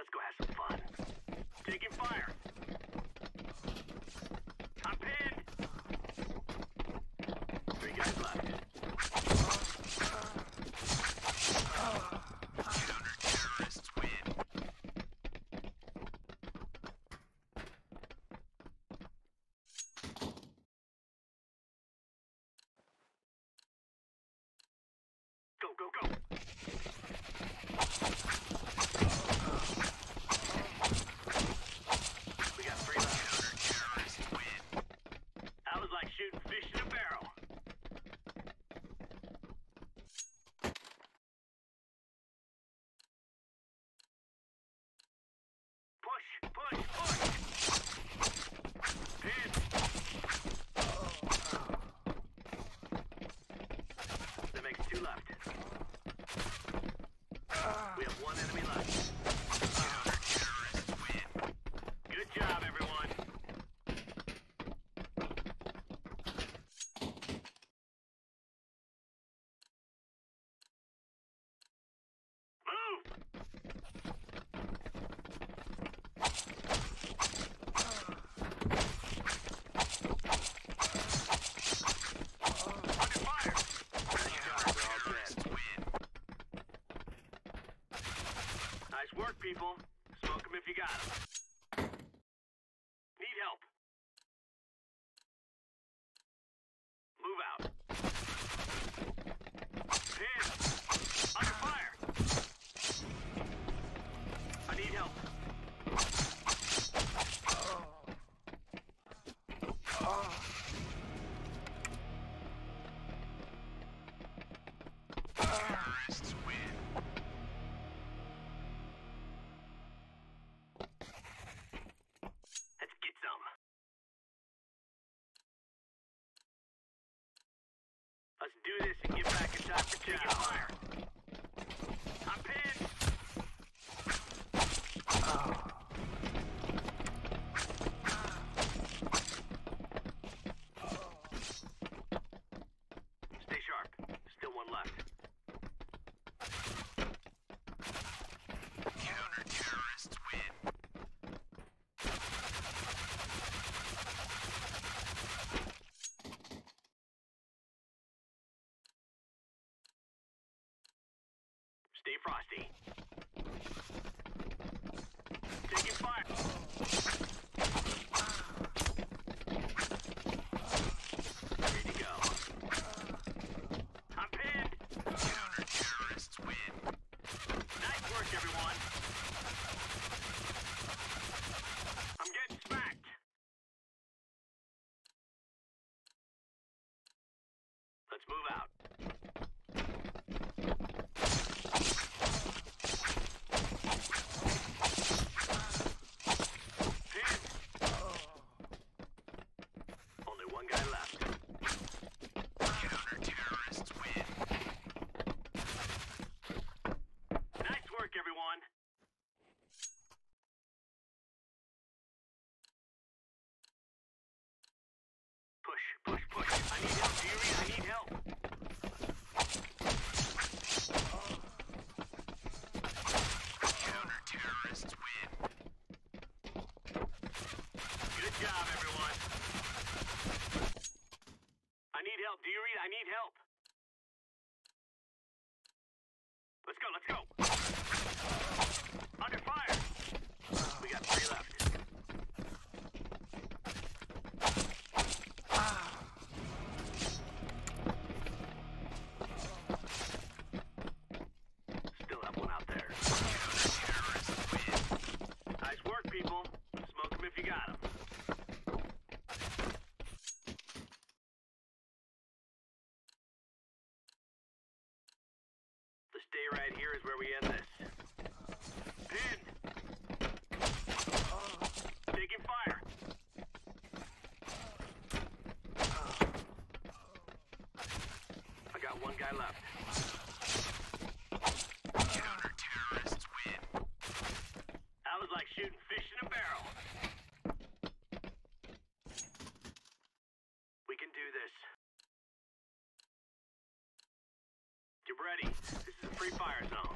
Let's go have some fun. Taking fire. I'm pinned. 3 guys left. Counter-terrorists win. Go, go, go. We got 3 left. Counter-terrorists win. That was like shooting fish in a barrel. Push, push, push. Pin. That makes 2 left. We have 1 enemy left. Counter-terrorists win. Good job, everyone. Move! Under fire! Counter-terrorists win. Nice work, people. Smoke them if you got them. Need help. Move out. Pin. Under fire. I need help. Terrorists win. Let's get some. Let's do this and get back in time for taking fire. I'm pinned. Stay sharp. Still 1 left. Counter-terrorists win. Stay frosty. Taking fire. Ready to go. I'm pinned. Counter-terrorists win. Nice work, everyone. I'm getting smacked. Let's move out. Pin. Only 1 guy left. Counter-terrorists win. Nice work, everyone. Push, push, push. I need help, Fury. I need help. Counter-terrorists win. Good job, everyone. I need help. Do you read? I need help. Let's go, let's go. Under fire. We got 3 left. Still have 1 out there. Counter-terrorists win. Nice work, people. Smoke them if you got them. The stay right here is where we end this. Pin. Taking fire. I got 1 guy left. Counter-terrorists win. That was like shooting fish in a barrel. We can do this. Get ready. This is a free fire zone.